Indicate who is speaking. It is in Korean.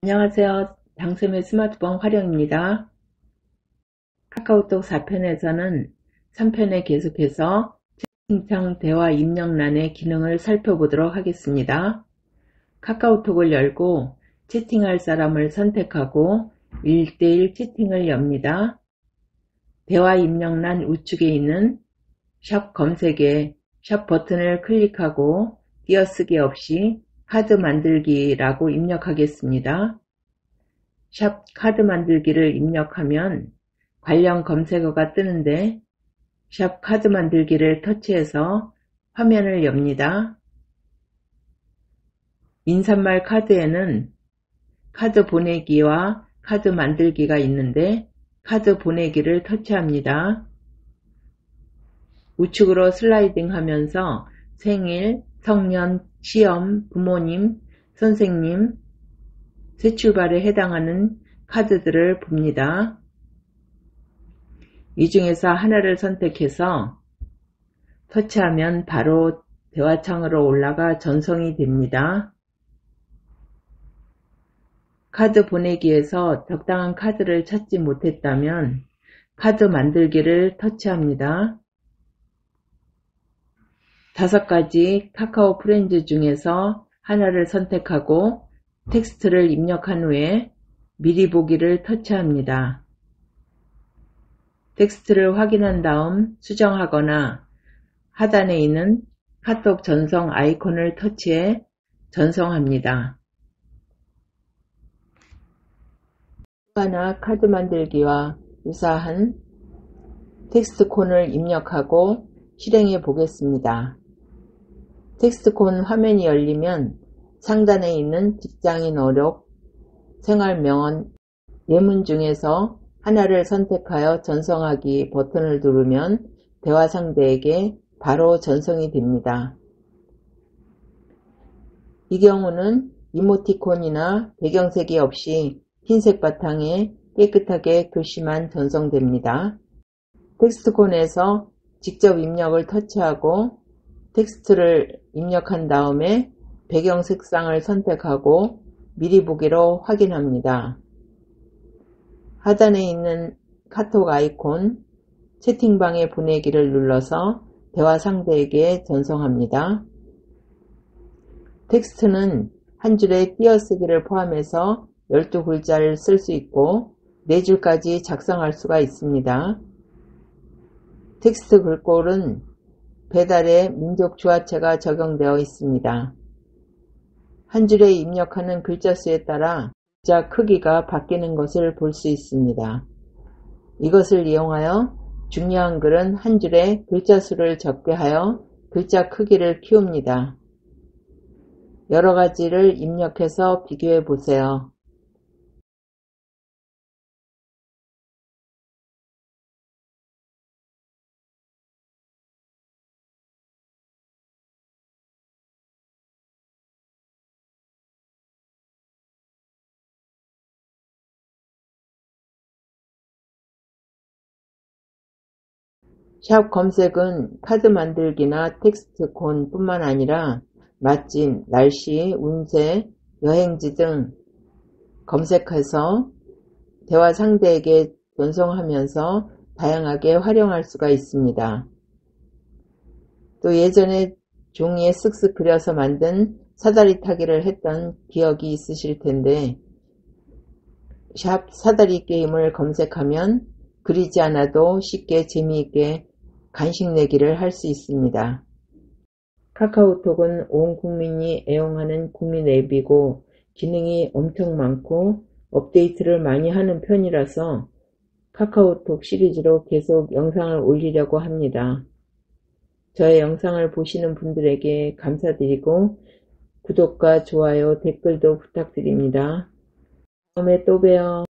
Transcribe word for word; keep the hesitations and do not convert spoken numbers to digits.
Speaker 1: 안녕하세요. 당첨의 스마트폰 활용입니다. 카카오톡 사 편에서는 삼 편에 계속해서 채팅창 대화 입력란의 기능을 살펴보도록 하겠습니다. 카카오톡을 열고 채팅할 사람을 선택하고 일 대일 채팅을 엽니다. 대화 입력란 우측에 있는 샵 검색에 샵 버튼을 클릭하고 띄어쓰기 없이 카드 만들기라고 입력하겠습니다. 샵 카드 만들기를 입력하면 관련 검색어가 뜨는데 샵 카드 만들기를 터치해서 화면을 엽니다. 인사말 카드에는 카드 보내기와 카드 만들기가 있는데 카드 보내기를 터치합니다. 우측으로 슬라이딩 하면서 생일, 성년, 시험, 부모님, 선생님, 새출발에 해당하는 카드들을 봅니다. 이 중에서 하나를 선택해서 터치하면 바로 대화창으로 올라가 전송이 됩니다. 카드 보내기에서 적당한 카드를 찾지 못했다면 카드 만들기를 터치합니다. 다섯 가지 카카오 프렌즈 중에서 하나를 선택하고 텍스트를 입력한 후에 미리 보기를 터치합니다. 텍스트를 확인한 다음 수정하거나 하단에 있는 카톡 전송 아이콘을 터치해 전송합니다. 대화나 카드 만들기와 유사한 텍스트콘을 입력하고 실행해 보겠습니다. 텍스트콘 화면이 열리면 상단에 있는 직장인 어록, 생활명언, 예문 중에서 하나를 선택하여 전송하기 버튼을 누르면 대화 상대에게 바로 전송이 됩니다. 이 경우는 이모티콘이나 배경색이 없이 흰색 바탕에 깨끗하게 글씨만 전송됩니다. 텍스트콘에서 직접 입력을 터치하고 텍스트를 입력한 다음에 배경 색상을 선택하고 미리 보기로 확인합니다. 하단에 있는 카톡 아이콘 채팅방에 보내기를 눌러서 대화 상대에게 전송합니다. 텍스트는 한 줄에 띄어쓰기를 포함해서 열두 글자를 쓸 수 있고 네 줄까지 작성할 수가 있습니다. 텍스트 글꼴은 배달의 민족 주화체가 적용되어 있습니다. 한 줄에 입력하는 글자 수에 따라 글자 크기가 바뀌는 것을 볼 수 있습니다. 이것을 이용하여 중요한 글은 한 줄에 글자 수를 적게 하여 글자 크기를 키웁니다. 여러 가지를 입력해서 비교해 보세요. 샵 검색은 카드 만들기나 텍스트콘 뿐만 아니라 맛집, 날씨, 운세, 여행지 등 검색해서 대화 상대에게 전송하면서 다양하게 활용할 수가 있습니다. 또 예전에 종이에 쓱쓱 그려서 만든 사다리 타기를 했던 기억이 있으실 텐데 샵 사다리 게임을 검색하면 그리지 않아도 쉽게 재미있게 간식 내기를 할 수 있습니다. 카카오톡은 온 국민이 애용하는 국민 앱이고 기능이 엄청 많고 업데이트를 많이 하는 편이라서 카카오톡 시리즈로 계속 영상을 올리려고 합니다. 저의 영상을 보시는 분들에게 감사드리고 구독과 좋아요, 댓글도 부탁드립니다. 다음에 또 봬요.